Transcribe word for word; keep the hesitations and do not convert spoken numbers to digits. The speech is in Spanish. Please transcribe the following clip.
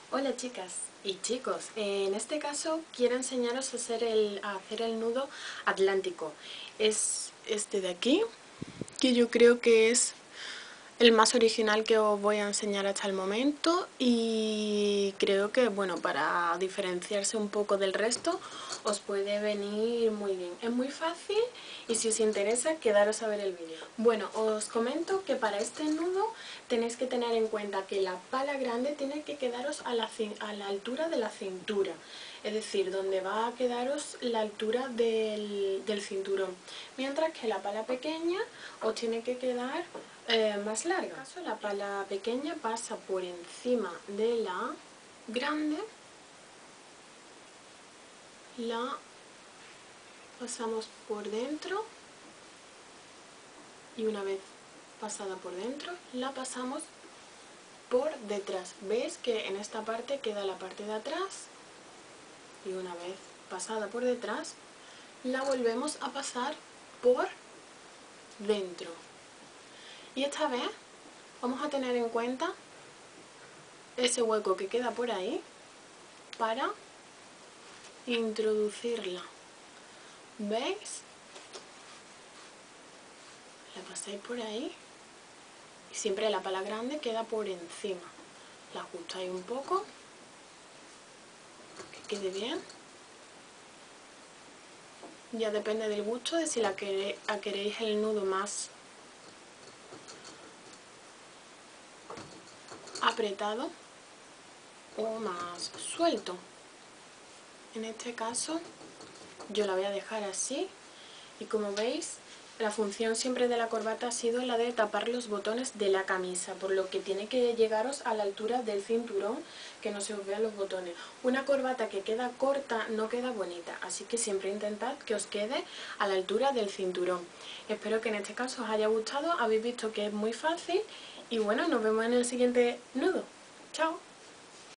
Hola chicas y chicos, en este caso quiero enseñaros a hacer el, a hacer el nudo atlántico. Es este de aquí, que yo creo que es el más original que os voy a enseñar hasta el momento y creo que, bueno, para diferenciarse un poco del resto os puede venir muy bien. Es muy fácil y si os interesa quedaros a ver el vídeo. Bueno, os comento que para este nudo tenéis que tener en cuenta que la pala grande tiene que quedaros a la, a la altura de la cintura, es decir, donde va a quedaros la altura del, del cinturón, mientras que la pala pequeña os tiene que quedar eh, más larga. En este caso, la pala pequeña pasa por encima de la grande, la pasamos por dentro y una vez pasada por dentro la pasamos por detrás. ¿Veis que en esta parte queda la parte de atrás? Y una vez pasada por detrás la volvemos a pasar por dentro. Y esta vez vamos a tener en cuenta ese hueco que queda por ahí para introducirla. ¿Veis? La pasáis por ahí y siempre la pala grande queda por encima. La ajustáis un poco, que quede bien. Ya depende del gusto de si la queréis, queréis el nudo más apretado o más suelto. En este caso yo la voy a dejar así y como veis la función siempre de la corbata ha sido la de tapar los botones de la camisa, por lo que tiene que llegaros a la altura del cinturón, que no se os vean los botones. Una corbata que queda corta no queda bonita, así que siempre intentad que os quede a la altura del cinturón. Espero que en este caso os haya gustado, habéis visto que es muy fácil y bueno, nos vemos en el siguiente nudo. ¡Chao!